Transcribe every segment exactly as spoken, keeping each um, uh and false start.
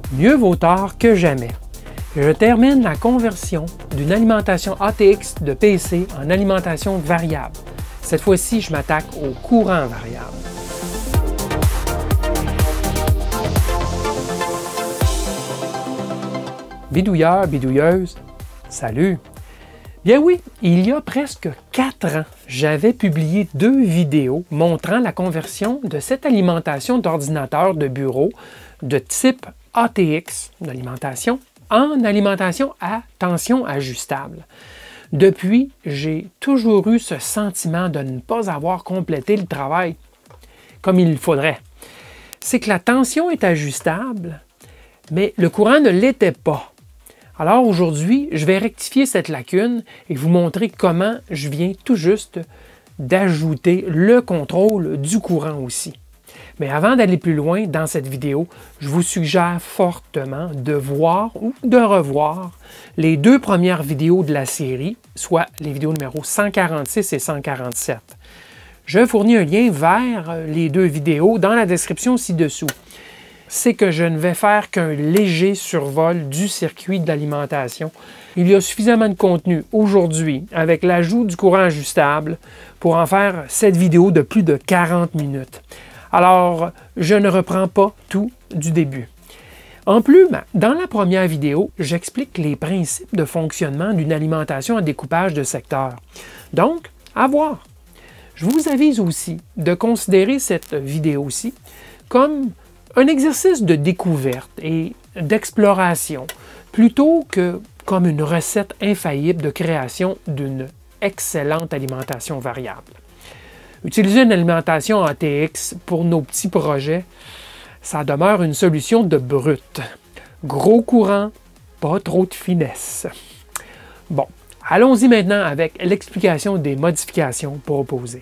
Mieux vaut tard que jamais. Je termine la conversion d'une alimentation A T X de P C en alimentation variable. Cette fois-ci, je m'attaque au courant variable. Bidouilleur, bidouilleuse, salut! Bien oui, il y a presque quatre ans, j'avais publié deux vidéos montrant la conversion de cette alimentation d'ordinateur de bureau de type A T X d'alimentation en alimentation à tension ajustable. Depuis, j'ai toujours eu ce sentiment de ne pas avoir complété le travail comme il faudrait. C'est que la tension est ajustable, mais le courant ne l'était pas. Alors aujourd'hui, je vais rectifier cette lacune et vous montrer comment je viens tout juste d'ajouter le contrôle du courant aussi. Mais avant d'aller plus loin dans cette vidéo, je vous suggère fortement de voir ou de revoir les deux premières vidéos de la série, soit les vidéos numéro cent quarante-six et cent quarante-sept. Je fournis un lien vers les deux vidéos dans la description ci-dessous. C'est que je ne vais faire qu'un léger survol du circuit de l'alimentation. Il y a suffisamment de contenu aujourd'hui avec l'ajout du courant ajustable pour en faire cette vidéo de plus de quarante minutes. Alors, je ne reprends pas tout du début. En plus, dans la première vidéo, j'explique les principes de fonctionnement d'une alimentation à découpage de secteurs. Donc, à voir. Je vous avise aussi de considérer cette vidéo-ci comme un exercice de découverte et d'exploration, plutôt que comme une recette infaillible de création d'une excellente alimentation variable. Utiliser une alimentation A T X pour nos petits projets, ça demeure une solution de brut. Gros courant, pas trop de finesse. Bon, allons-y maintenant avec l'explication des modifications proposées.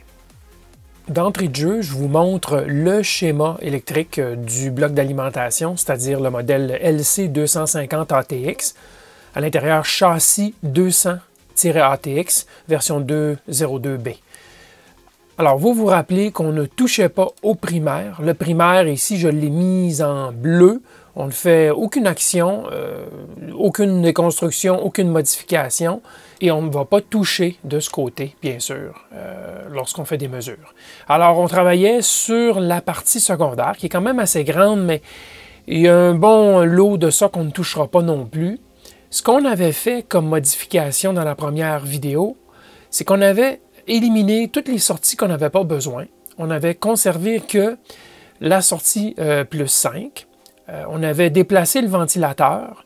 D'entrée de jeu, je vous montre le schéma électrique du bloc d'alimentation, c'est-à-dire le modèle L C deux cent cinquante A T X. À l'intérieur, châssis deux cents A T X, version deux point zéro deux B. Alors, vous vous rappelez qu'on ne touchait pas au primaire. Le primaire, ici, je l'ai mis en bleu. On ne fait aucune action, euh, aucune déconstruction, aucune modification. Et on ne va pas toucher de ce côté, bien sûr, euh, lorsqu'on fait des mesures. Alors, on travaillait sur la partie secondaire, qui est quand même assez grande, mais il y a un bon lot de ça qu'on ne touchera pas non plus. Ce qu'on avait fait comme modification dans la première vidéo, c'est qu'on avait éliminé toutes les sorties qu'on n'avait pas besoin. On avait conservé que la sortie euh, plus cinq. Euh, on avait déplacé le ventilateur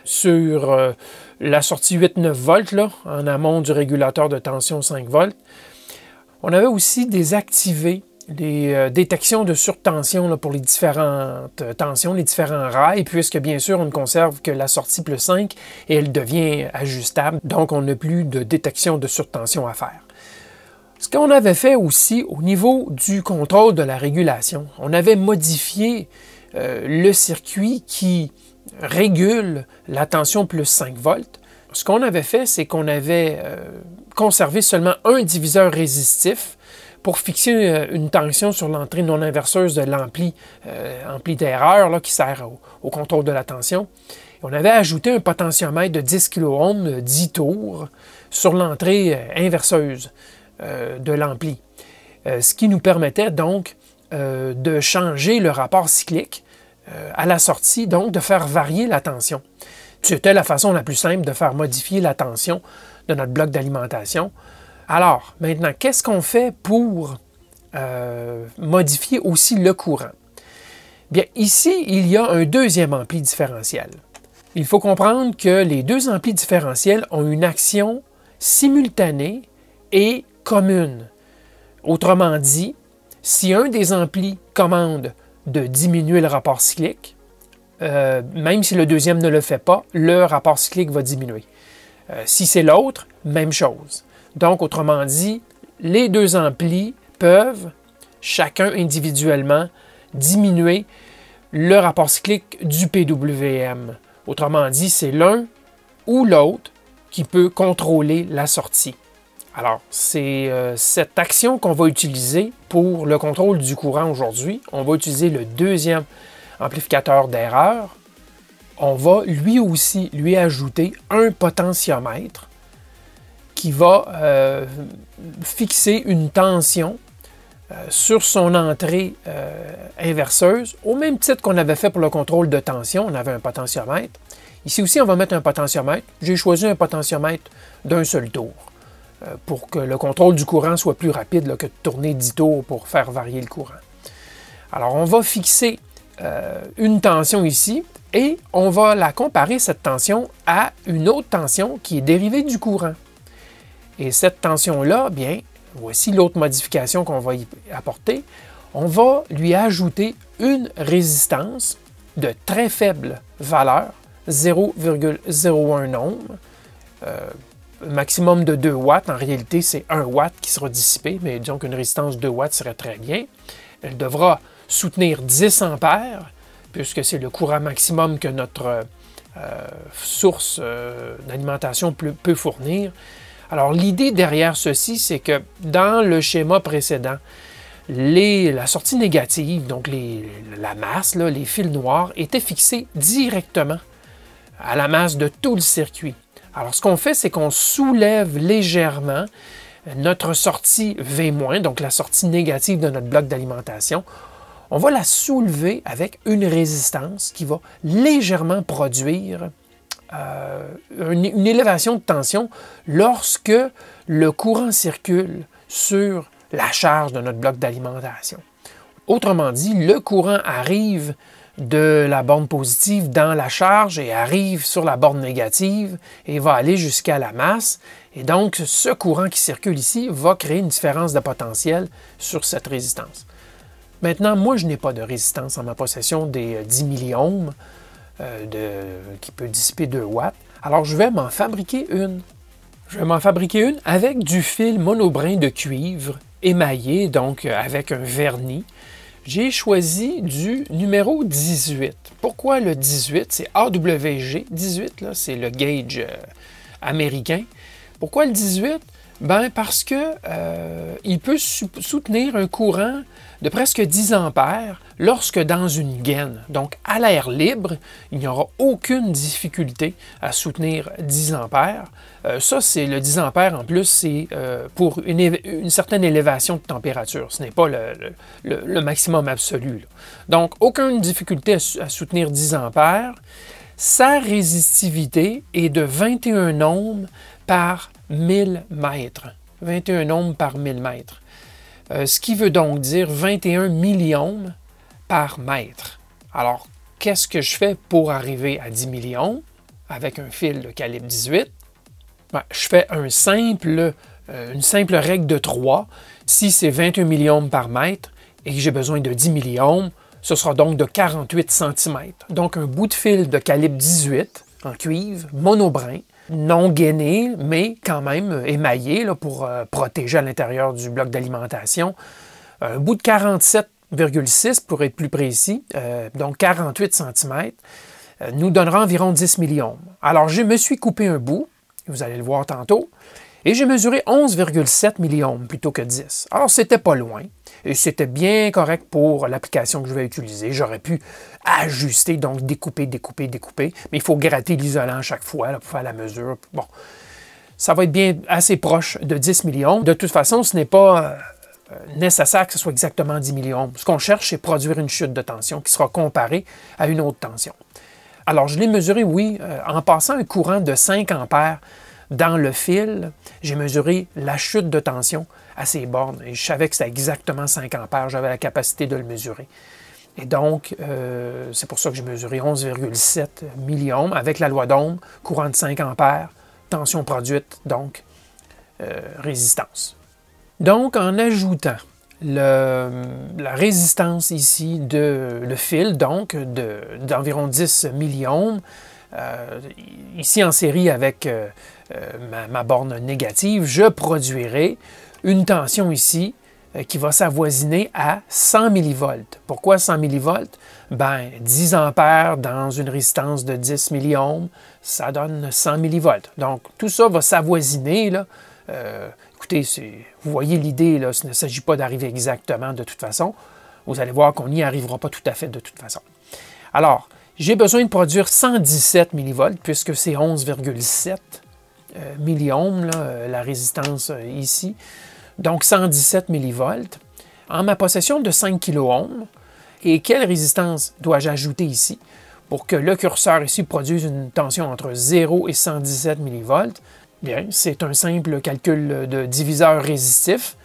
sur euh, la sortie huit neuf volts, là, en amont du régulateur de tension cinq volts. On avait aussi désactivé les euh, détections de surtension là, pour les différentes euh, tensions, les différents rails, puisque bien sûr, on ne conserve que la sortie plus cinq et elle devient ajustable, donc on n'a plus de détection de surtension à faire. Ce qu'on avait fait aussi au niveau du contrôle de la régulation, on avait modifié euh, le circuit qui régule la tension plus cinq volts. Ce qu'on avait fait, c'est qu'on avait euh, conservé seulement un diviseur résistif pour fixer euh, une tension sur l'entrée non inverseuse de l'ampli euh, ampli d'erreur là, qui sert au, au contrôle de la tension. Et on avait ajouté un potentiomètre de dix kiloohms, de dix tours, sur l'entrée euh, inverseuse euh, de l'ampli. Euh, ce qui nous permettait donc euh, de changer le rapport cyclique euh, à la sortie, donc de faire varier la tension. C'était la façon la plus simple de faire modifier la tension de notre bloc d'alimentation. Alors, maintenant, qu'est-ce qu'on fait pour euh, modifier aussi le courant? Bien, ici, il y a un deuxième ampli différentiel. Il faut comprendre que les deux amplis différentiels ont une action simultanée et commune. Autrement dit, si un des amplis commande de diminuer le rapport cyclique, euh, même si le deuxième ne le fait pas, le rapport cyclique va diminuer. Euh, si c'est l'autre, même chose. Donc, autrement dit, les deux amplis peuvent, chacun individuellement, diminuer le rapport cyclique du P W M. Autrement dit, c'est l'un ou l'autre qui peut contrôler la sortie. Alors, c'est euh, cette action qu'on va utiliser pour le contrôle du courant aujourd'hui. On va utiliser le deuxième amplificateur d'erreur on va lui aussi lui ajouter un potentiomètre qui va euh, fixer une tension euh, sur son entrée euh, inverseuse, au même titre qu'on avait fait pour le contrôle de tension, on avait un potentiomètre. Ici aussi, on va mettre un potentiomètre. J'ai choisi un potentiomètre d'un seul tour euh, pour que le contrôle du courant soit plus rapide là, que de tourner dix tours pour faire varier le courant. Alors, on va fixer euh, une tension ici et on va la comparer, cette tension, à une autre tension qui est dérivée du courant. Et cette tension-là, bien, voici l'autre modification qu'on va y apporter. On va lui ajouter une résistance de très faible valeur, zéro virgule zéro un ohm, euh, maximum de deux watts. En réalité, c'est un watt qui sera dissipé, mais disons qu'une résistance de deux watts serait très bien. Elle devra soutenir dix ampères, puisque c'est le courant maximum que notre euh, source euh, d'alimentation peut, peut fournir. Alors, l'idée derrière ceci, c'est que dans le schéma précédent, les, la sortie négative, donc les, la masse, là, les fils noirs, étaient fixés directement à la masse de tout le circuit. Alors, ce qu'on fait, c'est qu'on soulève légèrement notre sortie V-, donc la sortie négative de notre bloc d'alimentation. On va la soulever avec une résistance qui va légèrement produire Euh, une, une élévation de tension lorsque le courant circule sur la charge de notre bloc d'alimentation. Autrement dit, le courant arrive de la borne positive dans la charge et arrive sur la borne négative et va aller jusqu'à la masse. Et donc, ce courant qui circule ici va créer une différence de potentiel sur cette résistance. Maintenant, moi, je n'ai pas de résistance en ma possession des dix milliohms. Euh, de, qui peut dissiper deux watts. Alors, je vais m'en fabriquer une. Je vais m'en fabriquer une avec du fil monobrin de cuivre émaillé, donc euh, avec un vernis. J'ai choisi du numéro dix-huit. Pourquoi le dix-huit? C'est A W G dix-huit, là, c'est le gauge euh, américain. Pourquoi le dix-huit? Ben parce que euh, il peut soutenir un courant de presque dix ampères lorsque dans une gaine. Donc, à l'air libre, il n'y aura aucune difficulté à soutenir dix ampères. Euh, ça, c'est le dix ampères, en plus, c'est euh, pour une, une certaine élévation de température. Ce n'est pas le, le, le maximum absolu, là. Donc, aucune difficulté à, à soutenir dix ampères. Sa résistivité est de vingt et un ohms par mille mètres. vingt et un ohms par mille mètres. Euh, ce qui veut donc dire vingt et un milliohms par mètre. Alors, qu'est-ce que je fais pour arriver à dix milliohms avec un fil de calibre dix-huit? Ben, je fais un simple, euh, une simple règle de trois. Si c'est vingt et un milliohms par mètre et que j'ai besoin de dix milliohms, ce sera donc de quarante-huit centimètres. Donc, un bout de fil de calibre dix-huit en cuivre, monobrin, non gainé, mais quand même émaillé là, pour euh, protéger à l'intérieur du bloc d'alimentation. Un bout de quarante-sept virgule six pour être plus précis, euh, donc quarante-huit centimètres, euh, nous donnera environ dix milliohms. Alors, je me suis coupé un bout, vous allez le voir tantôt, et j'ai mesuré onze virgule sept milliohms plutôt que dix. Alors, c'était pas loin, et c'était bien correct pour l'application que je vais utiliser. J'aurais pu ajuster, donc découper, découper, découper, mais il faut gratter l'isolant à chaque fois là, pour faire la mesure. Bon, ça va être bien assez proche de dix milliohms. De toute façon, ce n'est pas euh, nécessaire que ce soit exactement dix milliohms. Ce qu'on cherche, c'est produire une chute de tension qui sera comparée à une autre tension. Alors, je l'ai mesuré, oui, euh, en passant un courant de cinq ampères dans le fil, j'ai mesuré la chute de tension à ces bornes et je savais que c'était exactement cinq ampères, j'avais la capacité de le mesurer. Et donc, euh, c'est pour ça que j'ai mesuré onze virgule sept milliohms avec la loi d'Ohm, courant de cinq ampères, tension produite, donc euh, résistance. Donc, en ajoutant le, la résistance ici de le fil, donc d'environ dix milliohms, euh, ici en série avec euh, euh, ma, ma borne négative, je produirai une tension ici euh, qui va s'avoisiner à cent millivolts. Pourquoi cent millivolts? Ben, dix ampères dans une résistance de dix milliohms, ça donne cent millivolts. Donc, tout ça va s'avoisiner, là. Euh, écoutez, vous voyez l'idée, là, il ne s'agit pas d'arriver exactement de toute façon. Vous allez voir qu'on n'y arrivera pas tout à fait de toute façon. Alors, J'ai besoin de produire cent dix-sept millivolts puisque c'est onze virgule sept euh, milliohms, là, euh, la résistance euh, ici. Donc cent dix-sept millivolts. En ma possession de cinq kiloohms. Et quelle résistance dois-je ajouter ici pour que le curseur ici produise une tension entre zéro et cent dix-sept millivolts? Bien, c'est un simple calcul de diviseur résistif.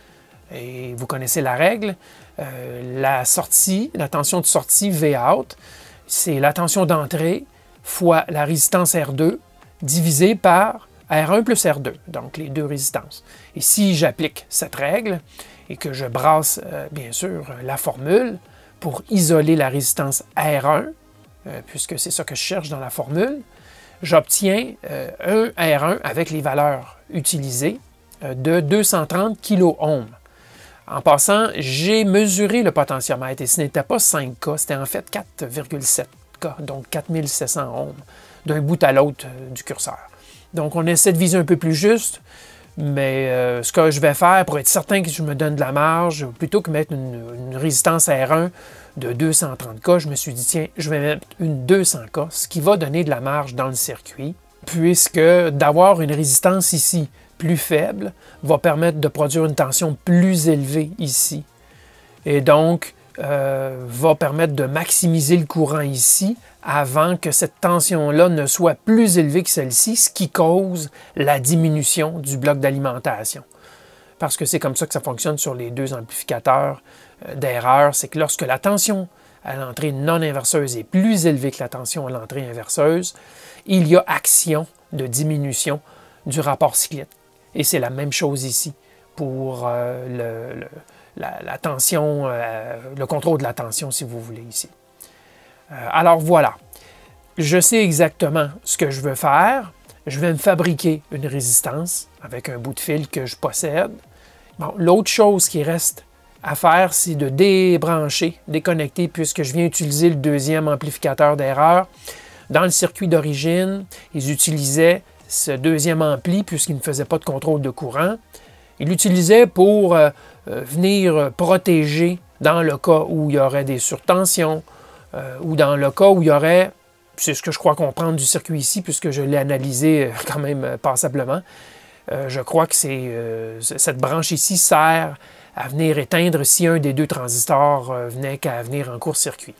Et vous connaissez la règle. Euh, la sortie, la tension de sortie V out, c'est la tension d'entrée fois la résistance R deux divisée par R un plus R deux, donc les deux résistances. Et si j'applique cette règle et que je brasse, euh, bien sûr, la formule pour isoler la résistance R un, euh, puisque c'est ça que je cherche dans la formule, j'obtiens euh, un R un avec les valeurs utilisées euh, de deux cent trente kiloohms. En passant, j'ai mesuré le potentiomètre et ce n'était pas cinq K, c'était en fait quatre virgule sept K, donc quatre mille sept cents ohms, d'un bout à l'autre euh, du curseur. Donc on essaie de viser un peu plus juste, mais euh, ce que je vais faire pour être certain que je me donne de la marge, plutôt que mettre une, une résistance R un de deux cent trente K, je me suis dit, tiens, je vais mettre une deux cents K, ce qui va donner de la marge dans le circuit, puisque d'avoir une résistance ici plus faible va permettre de produire une tension plus élevée ici. Et donc, euh, va permettre de maximiser le courant ici avant que cette tension-là ne soit plus élevée que celle-ci, ce qui cause la diminution du bloc d'alimentation. Parce que c'est comme ça que ça fonctionne sur les deux amplificateurs euh, d'erreur, c'est que lorsque la tension à l'entrée non inverseuse est plus élevée que la tension à l'entrée inverseuse, il y a action de diminution du rapport cyclique. Et c'est la même chose ici pour euh, le, le, la, la tension, euh, le contrôle de la tension, si vous voulez, ici. Euh, alors voilà, je sais exactement ce que je veux faire. Je vais me fabriquer une résistance avec un bout de fil que je possède. Bon, l'autre chose qui reste à faire, c'est de débrancher, déconnecter, puisque je viens utiliser le deuxième amplificateur d'erreur. Dans le circuit d'origine, ils utilisaient ce deuxième ampli, puisqu'il ne faisait pas de contrôle de courant. Il l'utilisait pour euh, euh, venir protéger dans le cas où il y aurait des surtensions euh, ou dans le cas où il y aurait, c'est ce que je crois comprendre du circuit ici, puisque je l'ai analysé euh, quand même euh, passablement, euh, je crois que c'est, euh, cette branche ici sert à venir éteindre si un des deux transistors euh, venait qu'à venir en court-circuit.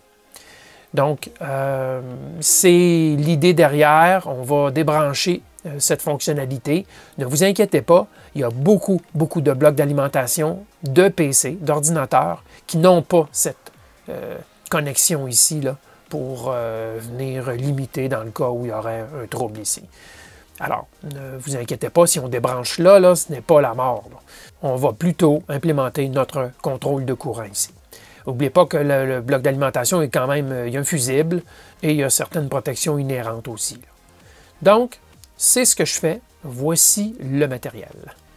Donc, euh, c'est l'idée derrière. On va débrancher euh, cette fonctionnalité. Ne vous inquiétez pas, il y a beaucoup, beaucoup de blocs d'alimentation de P C, d'ordinateurs, qui n'ont pas cette euh, connexion ici là, pour euh, venir limiter dans le cas où il y aurait un trouble ici. Alors, ne vous inquiétez pas, si on débranche là, là ce n'est pas la mort. Là. On va plutôt implémenter notre contrôle de courant ici. N'oubliez pas que le, le bloc d'alimentation est quand même, il y a un fusible et il y a certaines protections inhérentes aussi. Là. Donc, c'est ce que je fais. Voici le matériel.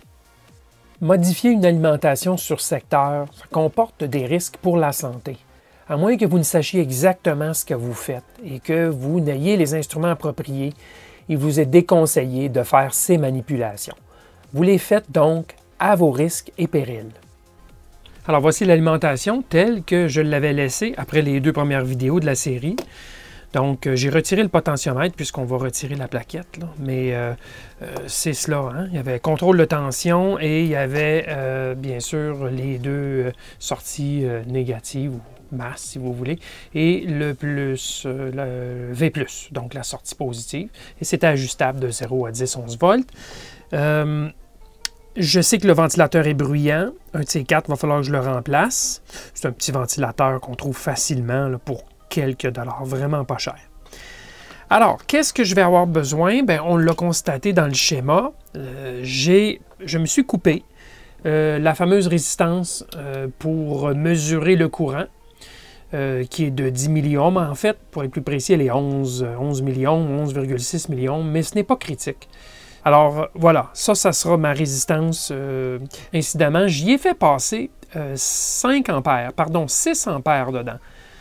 Modifier une alimentation sur secteur, ça comporte des risques pour la santé. À moins que vous ne sachiez exactement ce que vous faites et que vous n'ayez les instruments appropriés, il vous est déconseillé de faire ces manipulations. Vous les faites donc à vos risques et périls. Alors voici l'alimentation telle que je l'avais laissée après les deux premières vidéos de la série. Donc j'ai retiré le potentiomètre puisqu'on va retirer la plaquette, là. Mais euh, euh, c'est cela, hein? Il y avait contrôle de tension et il y avait euh, bien sûr les deux euh, sorties euh, négatives ou masse si vous voulez, et le plus, euh, le V plus, donc la sortie positive. Et c'était ajustable de zéro à dix, onze volts. Euh, Je sais que le ventilateur est bruyant. Un de ces quatre, il va falloir que je le remplace. C'est un petit ventilateur qu'on trouve facilement là, pour quelques dollars, vraiment pas cher. Alors, qu'est-ce que je vais avoir besoin? Bien, on l'a constaté dans le schéma. Euh, j'ai, je me suis coupé euh, la fameuse résistance euh, pour mesurer le courant, euh, qui est de dix milliohms. En fait, pour être plus précis, elle est onze, onze milliohms, onze virgule six milliohms, mais ce n'est pas critique. Alors voilà, ça, ça sera ma résistance. Euh, incidemment, j'y ai fait passer euh, cinq ampères, pardon, six ampères dedans.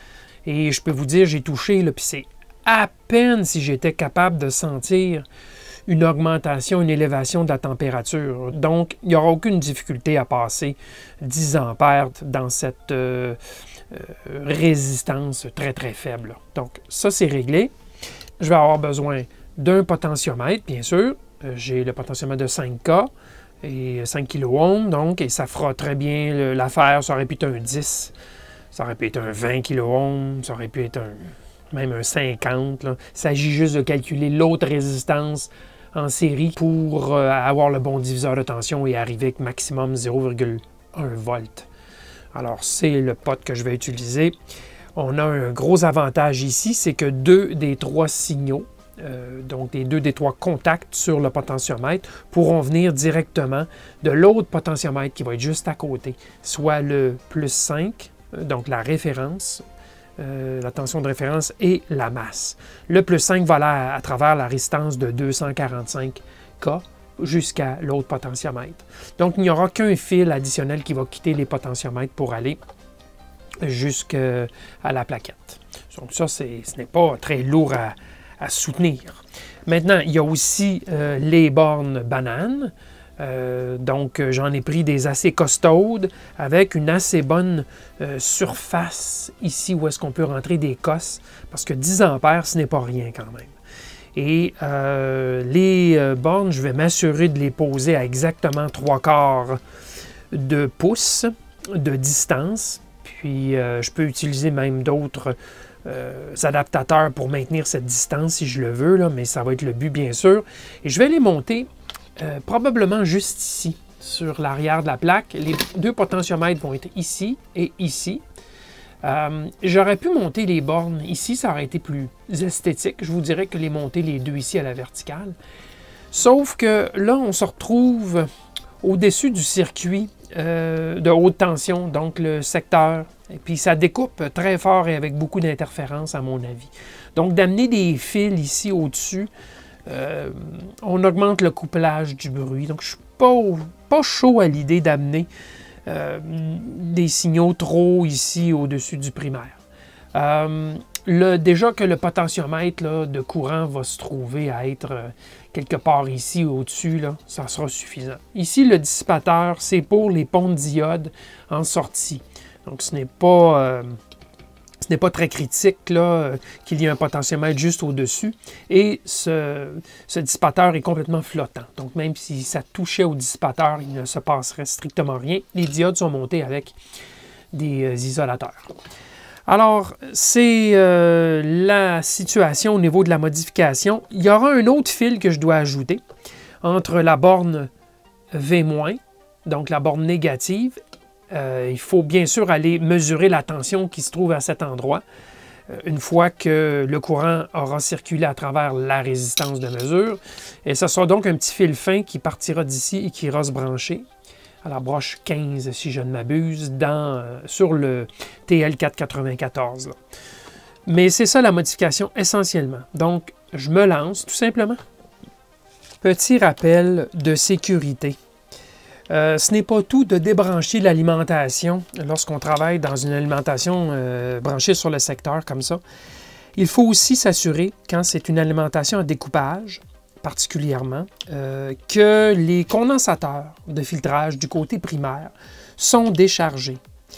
Et je peux vous dire, j'ai touché, puis c'est à peine si j'étais capable de sentir une augmentation, une élévation de la température. Donc, il n'y aura aucune difficulté à passer dix ampères dans cette, euh, euh, résistance très très faible. Donc ça c'est réglé. Je vais avoir besoin d'un potentiomètre, bien sûr. Euh, J'ai le potentiomètre de cinq K et cinq kiloohms, donc, et ça fera très bien l'affaire. Ça aurait pu être un dix, ça aurait pu être un vingt kiloohms, ça aurait pu être un, même un cinquante. Là. Il s'agit juste de calculer l'autre résistance en série pour euh, avoir le bon diviseur de tension et arriver avec maximum zéro virgule un volts. Alors, c'est le pot que je vais utiliser. On a un gros avantage ici, c'est que deux des trois signaux, euh, donc des deux des trois contacts sur le potentiomètre, pourront venir directement de l'autre potentiomètre qui va être juste à côté, soit le plus cinq, donc la référence, euh, la tension de référence et la masse. Le plus cinq va aller à, à travers la résistance de deux cent quarante-cinq K jusqu'à l'autre potentiomètre. Donc, il n'y aura qu'un fil additionnel qui va quitter les potentiomètres pour aller jusqu'à la plaquette. Donc ça, ce n'est pas très lourd à, à soutenir. Maintenant, il y a aussi euh, les bornes bananes. Euh, donc, j'en ai pris des assez costaudes avec une assez bonne euh, surface ici où est-ce qu'on peut rentrer des cosses parce que dix ampères, ce n'est pas rien quand même. Et euh, les euh, bornes, je vais m'assurer de les poser à exactement trois quarts de pouce de distance. Puis, euh, je peux utiliser même d'autres euh, adaptateurs pour maintenir cette distance si je le veux, là, mais ça va être le but, bien sûr. Et je vais les monter euh, probablement juste ici, sur l'arrière de la plaque. Les deux potentiomètres vont être ici et ici. Euh, J'aurais pu monter les bornes ici, ça aurait été plus esthétique. Je vous dirais que les monter les deux ici à la verticale. Sauf que là, on se retrouve au-dessus du circuit euh, de haute tension, donc le secteur. Et puis ça découpe très fort et avec beaucoup d'interférences à mon avis. Donc d'amener des fils ici au-dessus, euh, on augmente le couplage du bruit. Donc je ne suis pas, pas chaud à l'idée d'amener Euh, des signaux trop ici au-dessus du primaire. Euh, le, déjà que le potentiomètre là, de courant va se trouver à être euh, quelque part ici au-dessus, ça sera suffisant. Ici, le dissipateur, c'est pour les ponts de diode en sortie. Donc, ce n'est pas, euh, ce n'est pas très critique là, qu'il y ait un potentiomètre juste au-dessus. Et ce, ce dissipateur est complètement flottant. Donc, même si ça touchait au dissipateur, il ne se passerait strictement rien. Les diodes sont montées avec des euh, isolateurs. Alors, c'est euh, la situation au niveau de la modification. Il y aura un autre fil que je dois ajouter entre la borne V-, donc la borne négative. Euh, il faut bien sûr aller mesurer la tension qui se trouve à cet endroit. Euh, une fois que le courant aura circulé à travers la résistance de mesure. Et ce sera donc un petit fil fin qui partira d'ici et qui ira se brancher à la broche quinze, si je ne m'abuse, euh, sur le T L quatre cent quatre-vingt-quatorze. Là. Mais c'est ça la modification essentiellement. Donc, je me lance tout simplement. Petit rappel de sécurité. Euh, ce n'est pas tout de débrancher l'alimentation lorsqu'on travaille dans une alimentation euh, branchée sur le secteur comme ça. Il faut aussi s'assurer, quand c'est une alimentation à découpage, particulièrement, euh, que les condensateurs de filtrage du côté primaire sont déchargés.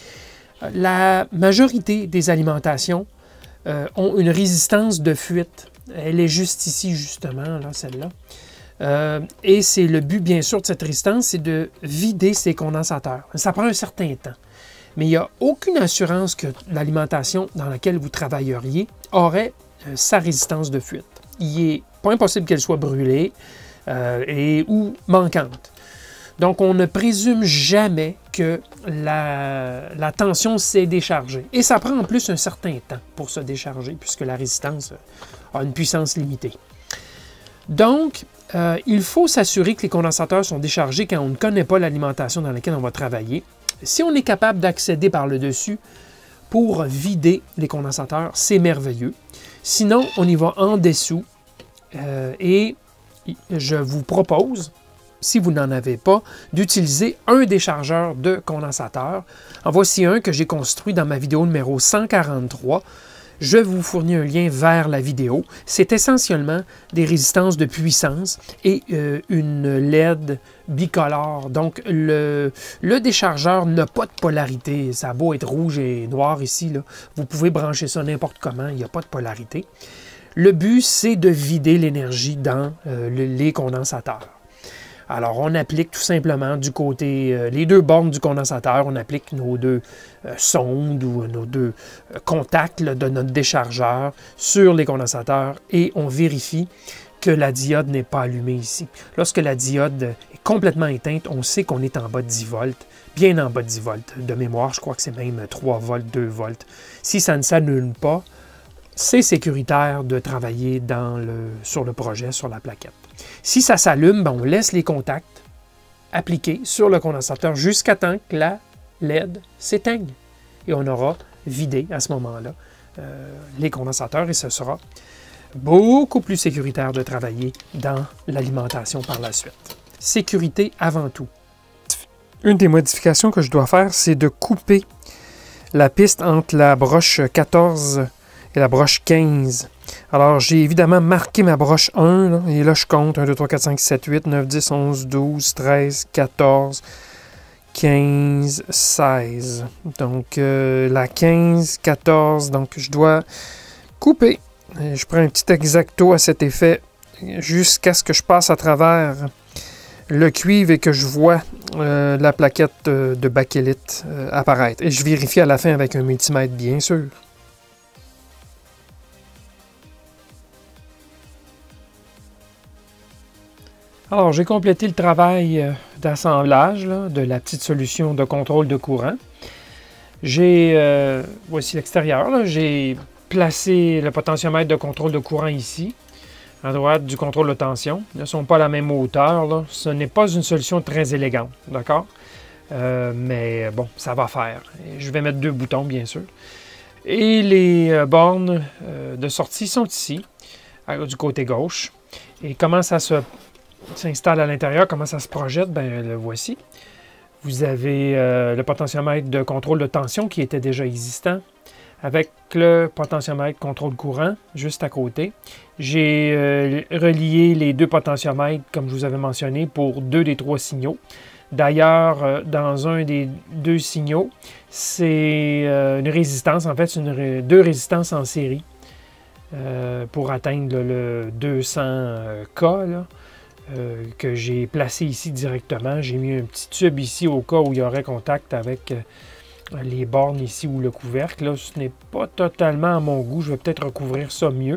La majorité des alimentations euh, ont une résistance de fuite. Elle est juste ici, justement, là, celle-là. Euh, et c'est le but, bien sûr, de cette résistance, c'est de vider ces condensateurs. Ça prend un certain temps. Mais il n'y a aucune assurance que l'alimentation dans laquelle vous travailleriez aurait euh, sa résistance de fuite. Il n'est pas impossible qu'elle soit brûlée euh, et, ou manquante. Donc, on ne présume jamais que la, la tension s'est déchargée. Et ça prend en plus un certain temps pour se décharger, puisque la résistance a une puissance limitée. Donc, euh, il faut s'assurer que les condensateurs sont déchargés quand on ne connaît pas l'alimentation dans laquelle on va travailler. Si on est capable d'accéder par le dessus pour vider les condensateurs, c'est merveilleux. Sinon, on y va en dessous euh, et je vous propose, si vous n'en avez pas, d'utiliser un déchargeur de condensateur. En voici un que j'ai construit dans ma vidéo numéro cent quarante-trois. je vous fournis un lien vers la vidéo. C'est essentiellement des résistances de puissance et euh, une L E D bicolore. Donc, le, le déchargeur n'a pas de polarité. Ça a beau être rouge et noir ici, là. Vous pouvez brancher ça n'importe comment, il n'y a pas de polarité. Le but, c'est de vider l'énergie dans euh, le, les condensateurs. Alors, on applique tout simplement du côté, euh, les deux bornes du condensateur, on applique nos deux euh, sondes ou nos deux euh, contacts là, de notre déchargeur sur les condensateurs et on vérifie que la diode n'est pas allumée ici. Lorsque la diode est complètement éteinte, on sait qu'on est en bas de dix volts, bien en bas de dix volts. De mémoire, je crois que c'est même trois volts, deux volts. Si ça ne s'allume pas, c'est sécuritaire de travailler dans le, sur le projet, sur la plaquette. Si ça s'allume, ben on laisse les contacts appliqués sur le condensateur jusqu'à temps que la L E D s'éteigne. Et on aura vidé à ce moment-là euh, les condensateurs et ce sera beaucoup plus sécuritaire de travailler dans l'alimentation par la suite. Sécurité avant tout. Une des modifications que je dois faire, c'est de couper la piste entre la broche quatorze et la broche quinze. Alors, j'ai évidemment marqué ma broche un, là, et là, je compte un, deux, trois, quatre, cinq, six, sept, huit, neuf, dix, onze, douze, treize, quatorze, quinze, seize. Donc, euh, la quinze, quatorze, donc je dois couper. Et je prends un petit exacto à cet effet jusqu'à ce que je passe à travers le cuivre et que je vois euh, la plaquette de, de bakélite euh, apparaître. Et je vérifie à la fin avec un multimètre, bien sûr. Alors, j'ai complété le travail euh, d'assemblage de la petite solution de contrôle de courant. J'ai, euh, voici l'extérieur, j'ai placé le potentiomètre de contrôle de courant ici, à droite du contrôle de tension. Ils ne sont pas à la même hauteur, là. Ce n'est pas une solution très élégante, d'accord? Euh, mais bon, ça va faire. Et je vais mettre deux boutons, bien sûr. Et les euh, bornes euh, de sortie sont ici, à, du côté gauche. Et comment ça se s'installe à l'intérieur, comment ça se projette, bien le voici. Vous avez euh, le potentiomètre de contrôle de tension qui était déjà existant, avec le potentiomètre contrôle courant juste à côté. J'ai euh, relié les deux potentiomètres, comme je vous avais mentionné, pour deux des trois signaux. D'ailleurs, euh, dans un des deux signaux, c'est euh, une résistance, en fait, c'est une, deux résistances en série euh, pour atteindre le deux cents K, là. Euh, que j'ai placé ici directement. J'ai mis un petit tube ici au cas où il y aurait contact avec euh, les bornes ici ou le couvercle. Là, ce n'est pas totalement à mon goût. Je vais peut-être recouvrir ça mieux.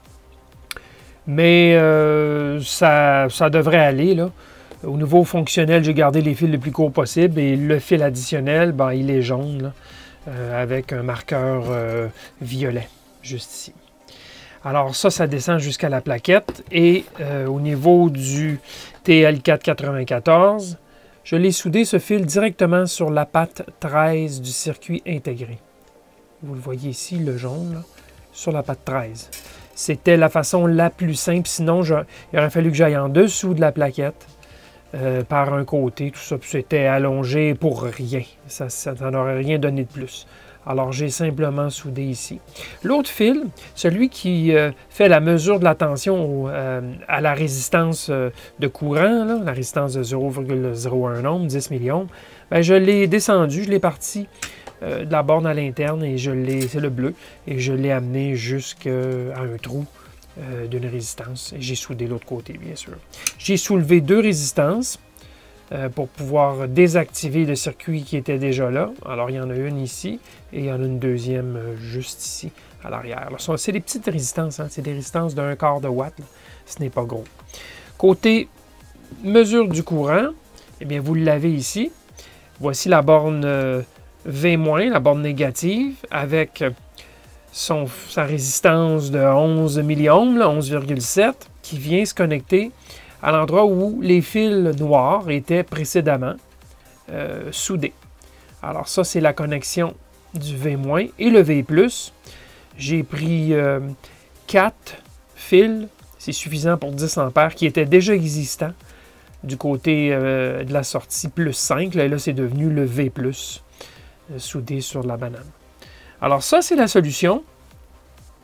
Mais euh, ça, ça devrait aller, là. Au niveau fonctionnel, j'ai gardé les fils le plus court possible et le fil additionnel, ben, il est jaune là, euh, avec un marqueur euh, violet, juste ici. Alors ça, ça descend jusqu'à la plaquette et euh, au niveau du T L quatre quatre-vingt-quatorze, je l'ai soudé ce fil directement sur la patte treize du circuit intégré. Vous le voyez ici, le jaune, là, sur la patte treize. C'était la façon la plus simple, sinon je, il aurait fallu que j'aille en dessous de la plaquette euh, par un côté, tout ça, puis c'était allongé pour rien. Ça, ça n'aurait rien donné de plus. Alors, j'ai simplement soudé ici. L'autre fil, celui qui euh, fait la mesure de la tension au, euh, à la résistance euh, de courant, là, la résistance de zéro virgule zéro un ohm, dix milliohms, ben, je l'ai descendu, je l'ai parti euh, de la borne à l'interne et je l'ai, c'est le bleu, et je l'ai amené jusqu'à un trou euh, d'une résistance. Et j'ai soudé l'autre côté, bien sûr. J'ai soulevé deux résistances euh, pour pouvoir désactiver le circuit qui était déjà là. Alors, il y en a une ici et il y en a une deuxième euh, juste ici, à l'arrière. C'est des petites résistances, hein? C'est des résistances d'un quart de watt. Là. Ce n'est pas gros. Côté mesure du courant, eh bien, vous l'avez ici. Voici la borne euh, V-, la borne négative, avec son, sa résistance de onze milliohms, onze virgule sept, qui vient se connecter à l'endroit où les fils noirs étaient précédemment euh, soudés. Alors ça, c'est la connexion du V- et le V plus. J'ai pris euh, quatre fils, c'est suffisant pour dix ampères, qui étaient déjà existants du côté euh, de la sortie plus cinq. Là, là c'est devenu le V plus, euh, soudé sur la banane. Alors ça, c'est la solution.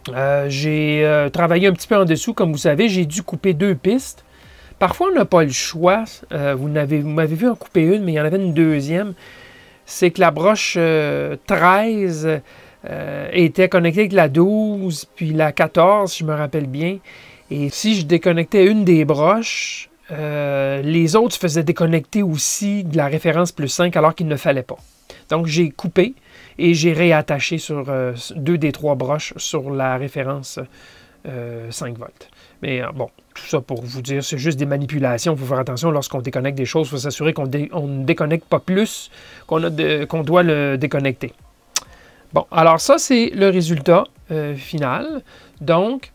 Euh, j'ai euh, travaillé un petit peu en dessous, comme vous savez, j'ai dû couper deux pistes. Parfois, on n'a pas le choix. Euh, vous m'avez vu en couper une, mais il y en avait une deuxième. C'est que la broche euh, treize euh, était connectée avec la douze, puis la quatorze, si je me rappelle bien. Et si je déconnectais une des broches, euh, les autres se faisaient déconnecter aussi de la référence plus cinq alors qu'il ne fallait pas. Donc, j'ai coupé et j'ai réattaché sur euh, deux des trois broches sur la référence euh, cinq volts. Mais euh, bon, tout ça pour vous dire, c'est juste des manipulations. Il faut faire attention lorsqu'on déconnecte des choses. Il faut s'assurer qu'on dé ne déconnecte pas plus qu'on qu'on doit le déconnecter. Bon, alors ça, c'est le résultat euh, final. Donc,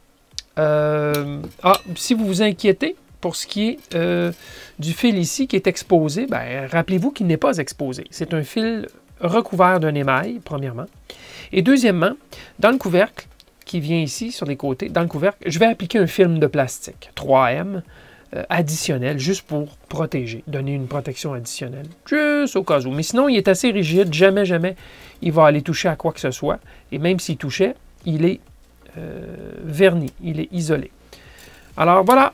euh, ah, si vous vous inquiétez pour ce qui est euh, du fil ici qui est exposé, ben, rappelez-vous qu'il n'est pas exposé. C'est un fil recouvert d'un émail, premièrement. Et deuxièmement, dans le couvercle, qui vient ici sur les côtés, dans le couvercle, je vais appliquer un film de plastique trois M euh, additionnel, juste pour protéger, donner une protection additionnelle, juste au cas où. Mais sinon, il est assez rigide, jamais, jamais, il va aller toucher à quoi que ce soit. Et même s'il touchait, il est euh, verni, il est isolé. Alors voilà,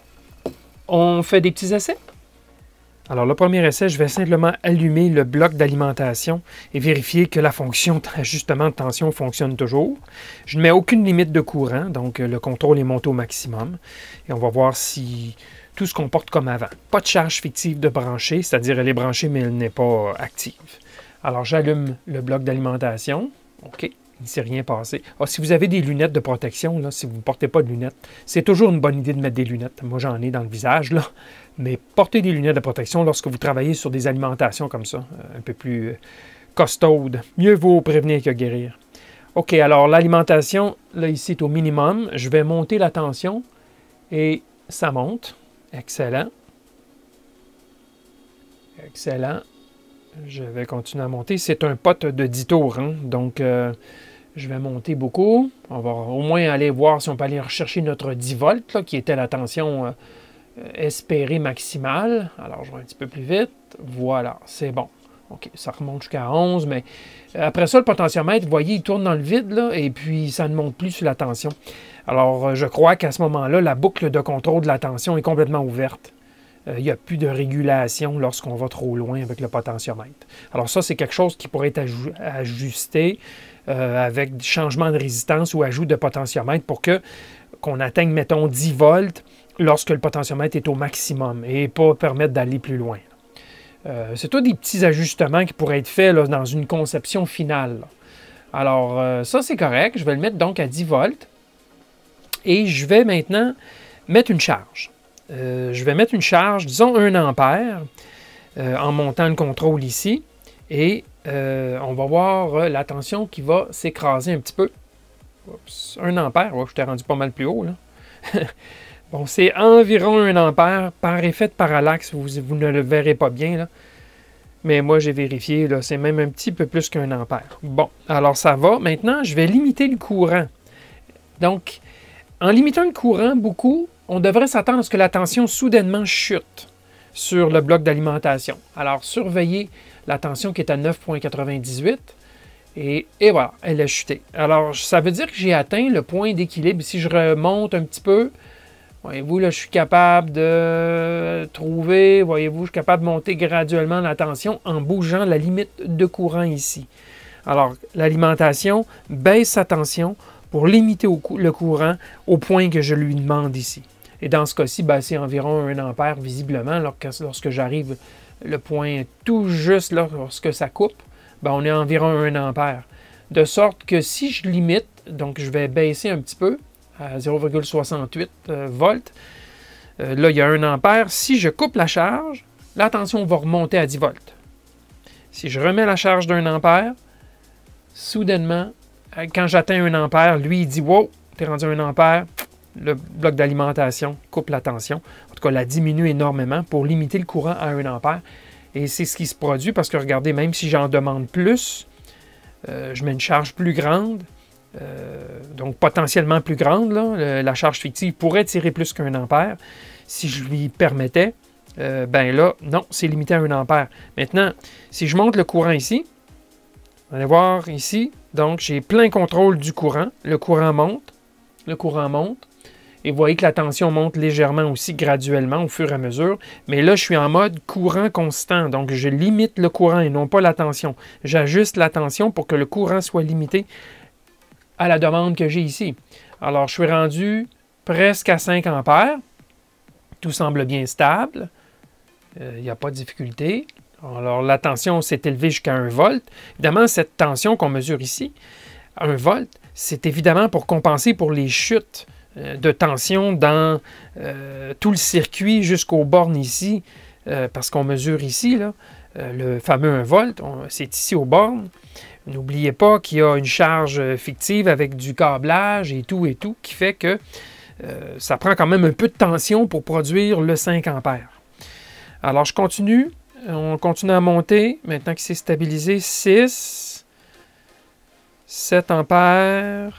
on fait des petits essais. Alors, le premier essai, je vais simplement allumer le bloc d'alimentation et vérifier que la fonction d'ajustement de tension fonctionne toujours. Je ne mets aucune limite de courant, donc le contrôle est monté au maximum. Et on va voir si tout se comporte comme avant. Pas de charge fictive de brancher, c'est-à-dire elle est branchée, mais elle n'est pas active. Alors, j'allume le bloc d'alimentation. OK, il ne s'est rien passé. Ah, si vous avez des lunettes de protection, là, si vous ne portez pas de lunettes, c'est toujours une bonne idée de mettre des lunettes. Moi, j'en ai dans le visage, là. Mais portez des lunettes de protection lorsque vous travaillez sur des alimentations comme ça, un peu plus costaudes. Mieux vaut prévenir que guérir. OK, alors l'alimentation, là, ici, est au minimum. Je vais monter la tension et ça monte. Excellent. Excellent. Je vais continuer à monter. C'est un pot de dix tours, hein? Donc euh, je vais monter beaucoup. On va au moins aller voir si on peut aller rechercher notre dix volts, là, qui était la tension euh, espérée maximale. Alors, je vais un petit peu plus vite. Voilà, c'est bon. OK, ça remonte jusqu'à onze, mais après ça, le potentiomètre, vous voyez, il tourne dans le vide, là, et puis ça ne monte plus sur la tension. Alors, je crois qu'à ce moment-là, la boucle de contrôle de la tension est complètement ouverte. Il n'y a plus de régulation lorsqu'on va trop loin avec le potentiomètre. Alors ça, c'est quelque chose qui pourrait être ajusté euh, avec changement de résistance ou ajout de potentiomètre pour que qu'on atteigne, mettons, dix volts lorsque le potentiomètre est au maximum et pas permettre d'aller plus loin. Euh, c'est tous des petits ajustements qui pourraient être faits là, dans une conception finale. Là. Alors euh, ça, c'est correct. Je vais le mettre donc à dix volts et je vais maintenant mettre une charge. Euh, je vais mettre une charge, disons un ampère, euh, en montant le contrôle ici. Et euh, on va voir euh, la tension qui va s'écraser un petit peu. Oups, un ampère, oh, je t'ai rendu pas mal plus haut. Là. Bon, c'est environ un ampère. Par effet de parallaxe, vous, vous ne le verrez pas bien. Là. Mais moi, j'ai vérifié, c'est même un petit peu plus qu'un ampère. Bon, alors ça va. Maintenant, je vais limiter le courant. Donc, en limitant le courant beaucoup, on devrait s'attendre à ce que la tension soudainement chute sur le bloc d'alimentation. Alors, surveillez la tension qui est à neuf virgule quatre-vingt-dix-huit et, et voilà, elle a chuté. Alors, ça veut dire que j'ai atteint le point d'équilibre. Si je remonte un petit peu, voyez-vous, là, je suis capable de trouver, voyez-vous, je suis capable de monter graduellement la tension en bougeant la limite de courant ici. Alors, l'alimentation baisse sa tension pour limiter au cou le courant au point que je lui demande ici. Et dans ce cas-ci, ben, c'est environ un ampère visiblement. Lorsque, lorsque j'arrive le point tout juste là, lorsque ça coupe, ben, on est environ un ampère. De sorte que si je limite, donc je vais baisser un petit peu à zéro virgule soixante-huit euh, volts, euh, là il y a un ampère. Si je coupe la charge, la tension va remonter à dix volts. Si je remets la charge d'un ampère, soudainement, quand j'atteins un ampère, lui il dit « Wow, t'es rendu à un ampère », le bloc d'alimentation coupe la tension. En tout cas, la diminue énormément pour limiter le courant à un ampère. Et c'est ce qui se produit parce que, regardez, même si j'en demande plus, euh, je mets une charge plus grande, euh, donc potentiellement plus grande, là, le, la charge fictive pourrait tirer plus qu'un ampère. Si je lui permettais, euh, ben là, non, c'est limité à un ampère. Maintenant, si je monte le courant ici, vous allez voir ici, donc j'ai plein contrôle du courant, le courant monte, le courant monte. Et vous voyez que la tension monte légèrement aussi, graduellement, au fur et à mesure. Mais là, je suis en mode courant constant. Donc, je limite le courant et non pas la tension. J'ajuste la tension pour que le courant soit limité à la demande que j'ai ici. Alors, je suis rendu presque à cinq ampères. Tout semble bien stable. Il euh, n'y a pas de difficulté. Alors, la tension s'est élevée jusqu'à un volt. Évidemment, cette tension qu'on mesure ici, un volt, c'est évidemment pour compenser pour les chutes de tension dans euh, tout le circuit jusqu'aux bornes ici, euh, parce qu'on mesure ici, là, euh, le fameux un volt, c'est ici aux bornes. N'oubliez pas qu'il y a une charge fictive avec du câblage et tout et tout, qui fait que euh, ça prend quand même un peu de tension pour produire le cinq ampères. Alors, je continue. On continue à monter. Maintenant qu'il s'est stabilisé, six, sept ampères,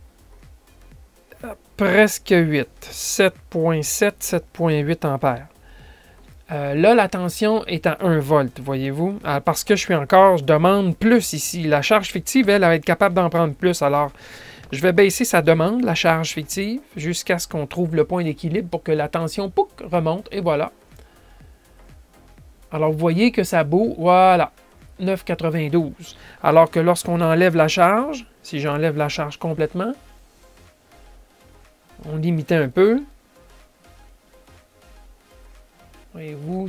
presque huit, sept virgule sept, sept virgule huit ampères. Euh, là, la tension est à un volt, voyez-vous, euh, parce que je suis encore, je demande plus ici. La charge fictive, elle, elle va être capable d'en prendre plus. Alors, je vais baisser sa demande, la charge fictive, jusqu'à ce qu'on trouve le point d'équilibre pour que la tension, pouc, remonte, et voilà. Alors, vous voyez que ça bouge, voilà, neuf virgule quatre-vingt-douze. Alors que lorsqu'on enlève la charge, si j'enlève la charge complètement, on limitait un peu. Voyez-vous,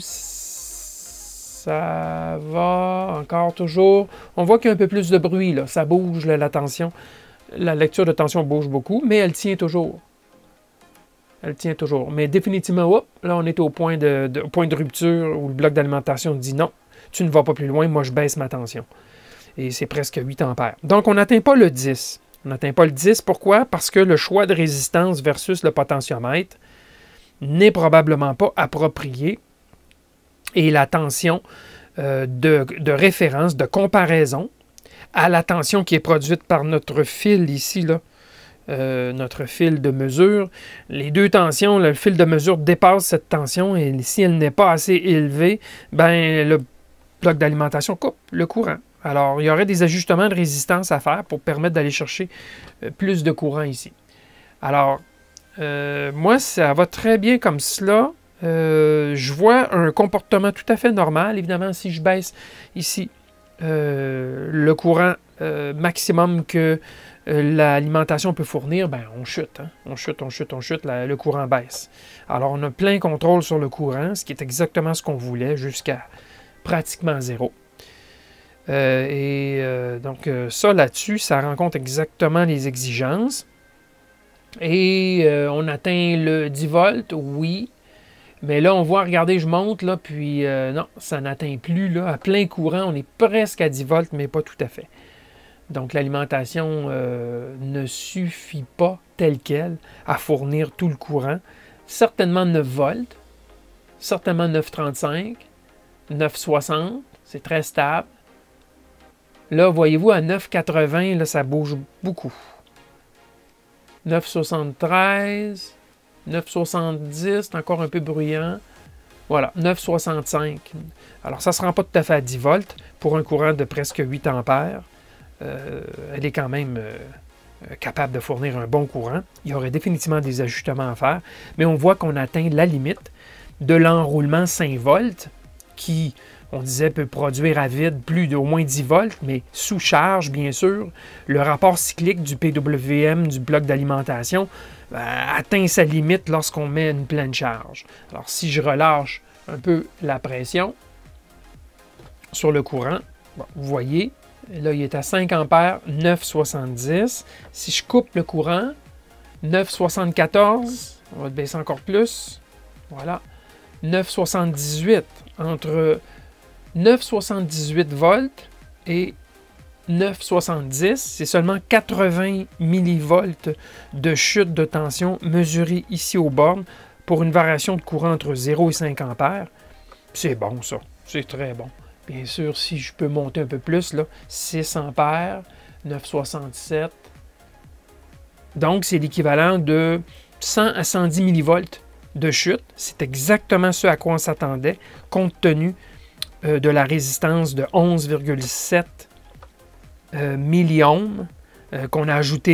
ça va encore toujours. On voit qu'il y a un peu plus de bruit, là. Ça bouge, là, la tension. La lecture de tension bouge beaucoup, mais elle tient toujours. Elle tient toujours. Mais définitivement, hop, là, on est au point de, de, au point de rupture où le bloc d'alimentation dit non, tu ne vas pas plus loin, moi, je baisse ma tension. Et c'est presque huit ampères. Donc, on n'atteint pas le dix. On n'atteint pas le dix. Pourquoi? Parce que le choix de résistance versus le potentiomètre n'est probablement pas approprié. Et la tension euh, de, de référence, de comparaison à la tension qui est produite par notre fil ici, là, euh, notre fil de mesure, les deux tensions, le fil de mesure dépasse cette tension et si elle n'est pas assez élevée, ben, le bloc d'alimentation coupe le courant. Alors, il y aurait des ajustements de résistance à faire pour permettre d'aller chercher euh, plus de courant ici. Alors, euh, moi, ça va très bien comme cela. Euh, je vois un comportement tout à fait normal. Évidemment, si je baisse ici euh, le courant euh, maximum que euh, l'alimentation peut fournir, ben, on chute. Hein? On chute, on chute, on chute, la, le courant baisse. Alors, on a plein contrôle sur le courant, ce qui est exactement ce qu'on voulait, jusqu'à pratiquement zéro. Euh, et euh, donc, euh, ça là-dessus, ça rencontre exactement les exigences. Et euh, on atteint le dix volts, oui. Mais là, on voit, regardez, je monte, là, puis euh, non, ça n'atteint plus, là. À plein courant, on est presque à dix volts, mais pas tout à fait. Donc, l'alimentation euh, ne suffit pas, telle qu'elle, à fournir tout le courant. Certainement neuf volts, certainement neuf virgule trente-cinq, neuf virgule soixante, c'est très stable. Là, voyez-vous, à neuf virgule quatre-vingts, là, ça bouge beaucoup. neuf virgule soixante-treize, neuf virgule soixante-dix, c'est encore un peu bruyant. Voilà, neuf virgule soixante-cinq. Alors, ça ne se rend pas tout à fait à dix volts pour un courant de presque huit ampères. Euh, elle est quand même euh, capable de fournir un bon courant. Il y aurait définitivement des ajustements à faire, mais on voit qu'on atteint la limite de l'enroulement cinq volts qui, on disait, peut produire à vide plus d'au moins dix volts, mais sous charge, bien sûr. Le rapport cyclique du P W M, du bloc d'alimentation, euh, atteint sa limite lorsqu'on met une pleine charge. Alors, si je relâche un peu la pression sur le courant, bon, vous voyez, là, il est à cinq ampères, neuf virgule soixante-dix. Si je coupe le courant, neuf virgule soixante-quatorze, on va le baisser encore plus, voilà, neuf virgule soixante-dix-huit, entre neuf virgule soixante-dix-huit volts et neuf virgule soixante-dix, c'est seulement quatre-vingts millivolts de chute de tension mesurée ici aux bornes pour une variation de courant entre zéro et cinq ampères. C'est bon ça, c'est très bon. Bien sûr, si je peux monter un peu plus, là, six ampères, neuf virgule soixante-sept. Donc, c'est l'équivalent de cent à cent dix millivolts de chute. C'est exactement ce à quoi on s'attendait, compte tenu euh, de la résistance de onze virgule sept euh, milliohms euh, qu'on a ajouté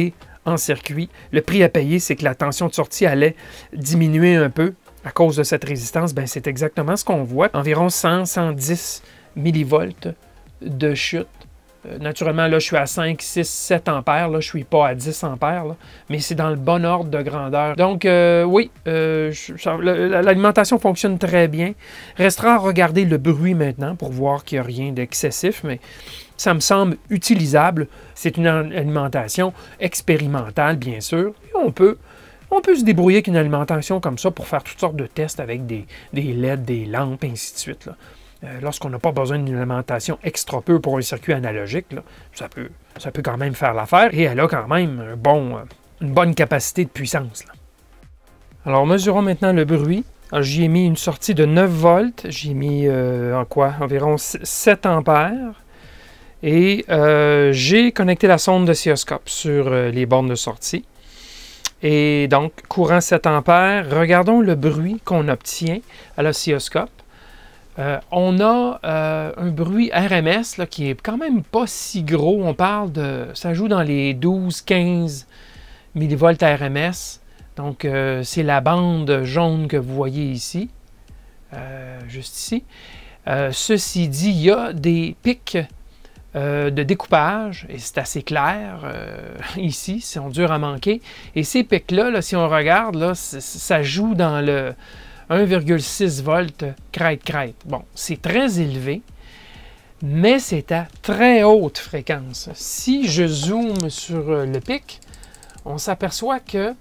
en circuit. Le prix à payer, c'est que la tension de sortie allait diminuer un peu à cause de cette résistance. Ben, c'est exactement ce qu'on voit. Environ cent à cent dix millivolts de chute. Euh, naturellement, là, je suis à cinq, six, sept ampères. Là, je ne suis pas à dix ampères. Là, mais c'est dans le bon ordre de grandeur. Donc, euh, oui, euh, l'alimentation fonctionne très bien. Restera à regarder le bruit maintenant pour voir qu'il n'y a rien d'excessif, mais ça me semble utilisable. C'est une alimentation expérimentale, bien sûr. Et on peut, on peut se débrouiller avec une alimentation comme ça pour faire toutes sortes de tests avec des, des L E D, des lampes, ainsi de suite, là. Euh, lorsqu'on n'a pas besoin d'une alimentation extra peu pour un circuit analogique, là, ça, peut, ça peut quand même faire l'affaire et elle a quand même un bon, euh, une bonne capacité de puissance, là. Alors, mesurons maintenant le bruit. J'y ai mis une sortie de neuf volts. J'y ai mis euh, en quoi? Environ sept ampères. Et euh, j'ai connecté la sonde d'oscilloscope sur euh, les bornes de sortie. Et donc, courant sept ampères. Regardons le bruit qu'on obtient à l'oscilloscope. Euh, on a euh, un bruit R M S là, qui est quand même pas si gros. On parle de... Ça joue dans les douze à quinze millivolts R M S. Donc, euh, c'est la bande jaune que vous voyez ici. Euh, juste ici. Euh, ceci dit, il y a des pics euh, de découpage. Et c'est assez clair euh, ici. C'est dur à manquer. Et ces pics-là, là, si on regarde, là, ça joue dans le... un virgule six volts crête-crête. Bon, c'est très élevé, mais c'est à très haute fréquence. Si je zoome sur le pic, on s'aperçoit que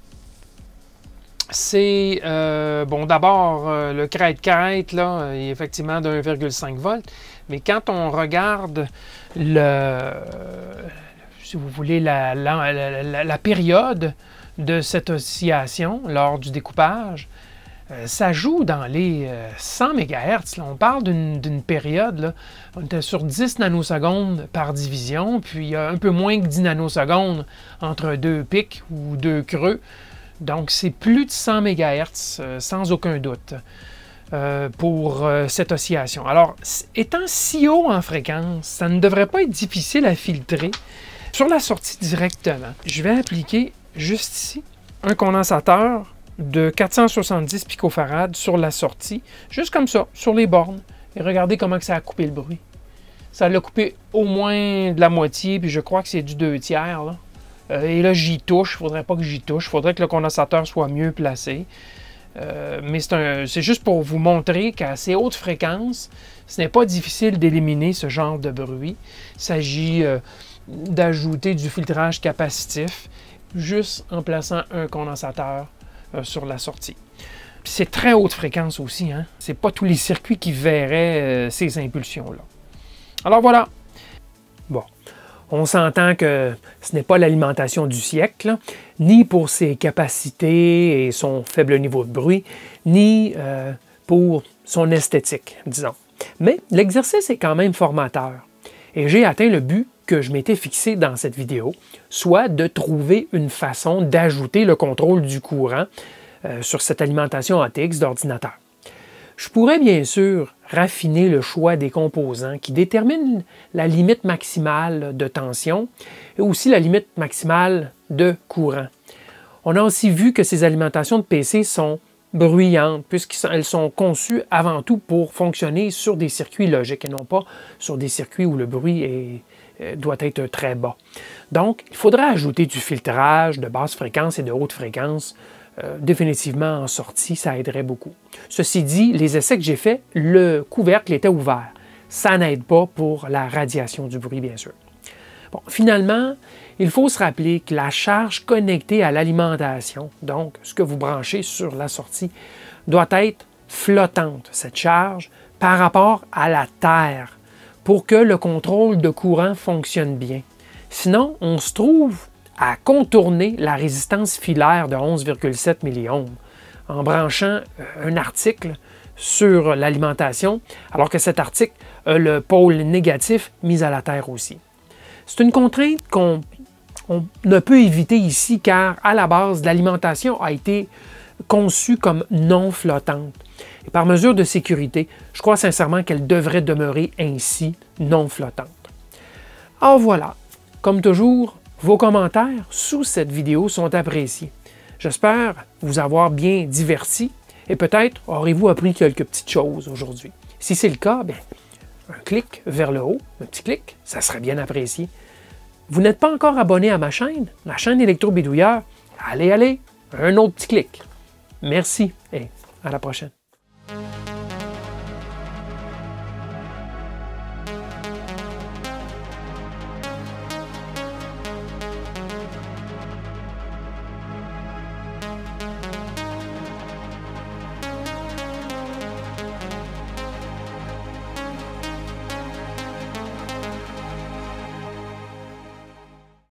c'est, euh, bon, d'abord, euh, le crête-crête, là, est effectivement d'un virgule cinq volts, mais quand on regarde le, si vous voulez, la, la, la, la période de cette oscillation lors du découpage, Euh, ça joue dans les euh, cent mégahertz. Là. On parle d'une période, là, on était sur dix nanosecondes par division, puis il y a un peu moins que dix nanosecondes entre deux pics ou deux creux. Donc, c'est plus de cent mégahertz, euh, sans aucun doute, euh, pour euh, cette oscillation. Alors, étant si haut en fréquence, ça ne devrait pas être difficile à filtrer. Sur la sortie directement, je vais appliquer juste ici un condensateur de quatre cent soixante-dix picofarads sur la sortie, juste comme ça, sur les bornes. Et regardez comment que ça a coupé le bruit. Ça l'a coupé au moins de la moitié, puis je crois que c'est du deux tiers. Là. Euh, et là, j'y touche. Il ne faudrait pas que j'y touche. Il faudrait que le condensateur soit mieux placé. Euh, mais c'est juste pour vous montrer qu'à ces hautes fréquences, ce n'est pas difficile d'éliminer ce genre de bruit. Il s'agit euh, d'ajouter du filtrage capacitif, juste en plaçant un condensateur Euh, sur la sortie. C'est très haute fréquence aussi, hein? Ce n'est pas tous les circuits qui verraient euh, ces impulsions-là. Alors voilà. Bon, on s'entend que ce n'est pas l'alimentation du siècle, ni pour ses capacités et son faible niveau de bruit, ni euh, pour son esthétique, disons. Mais l'exercice est quand même formateur. Et j'ai atteint le but que je m'étais fixé dans cette vidéo, soit de trouver une façon d'ajouter le contrôle du courant euh, sur cette alimentation A T X d'ordinateur. Je pourrais bien sûr raffiner le choix des composants qui déterminent la limite maximale de tension et aussi la limite maximale de courant. On a aussi vu que ces alimentations de P C sont bruyantes puisqu'elles sont conçues avant tout pour fonctionner sur des circuits logiques et non pas sur des circuits où le bruit est doit être très bas. Donc, il faudra ajouter du filtrage de basse fréquence et de haute fréquence. Euh, définitivement, en sortie, ça aiderait beaucoup. Ceci dit, les essais que j'ai faits, le couvercle était ouvert. Ça n'aide pas pour la radiation du bruit, bien sûr. Bon, finalement, il faut se rappeler que la charge connectée à l'alimentation, donc ce que vous branchez sur la sortie, doit être flottante, cette charge, par rapport à la Terre, pour que le contrôle de courant fonctionne bien. Sinon, on se trouve à contourner la résistance filaire de onze virgule sept milliohms en branchant un article sur l'alimentation, alors que cet article a le pôle négatif mis à la Terre aussi. C'est une contrainte qu'on on ne peut éviter ici car, à la base, l'alimentation a été conçue comme non flottante. Et par mesure de sécurité, je crois sincèrement qu'elle devrait demeurer ainsi non flottante. Alors voilà, comme toujours, Vos commentaires sous cette vidéo sont appréciés. J'espère vous avoir bien diverti et peut-être aurez-vous appris quelques petites choses aujourd'hui. Si c'est le cas, bien, un clic vers le haut, un petit clic, ça serait bien apprécié. Vous n'êtes pas encore abonné à ma chaîne, la chaîne Électro Bidouilleur, allez, allez, un autre petit clic. Merci et à la prochaine.